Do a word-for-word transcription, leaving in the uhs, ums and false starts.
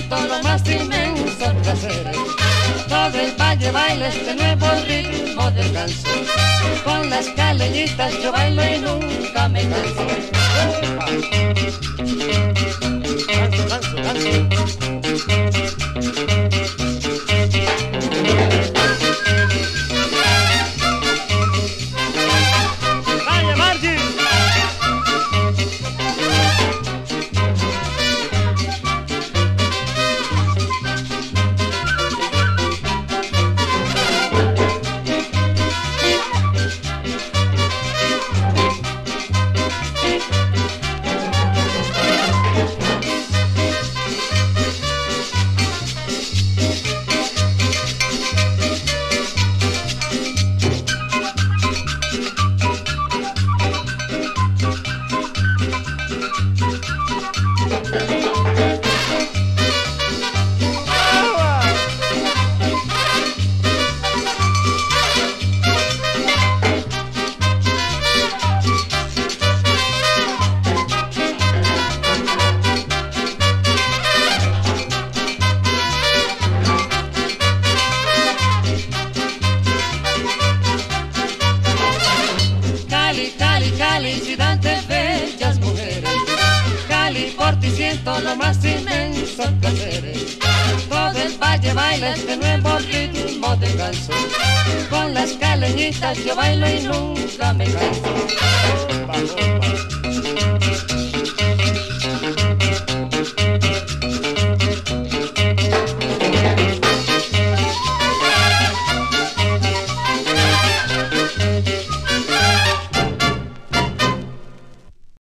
siento los más inmensos placeres. Todo el valle baila este nuevo ritmo del ganso. Con las caleñitas yo bailo y nunca me canso. Ganso, ganso, ganso. Felicidad de bellas mujeres, Cali por ti siento los más inmensos placeres. Todo el valle baila este nuevo ritmo de ganso. Con las caleñitas yo bailo y nunca me canso. Opa, opa.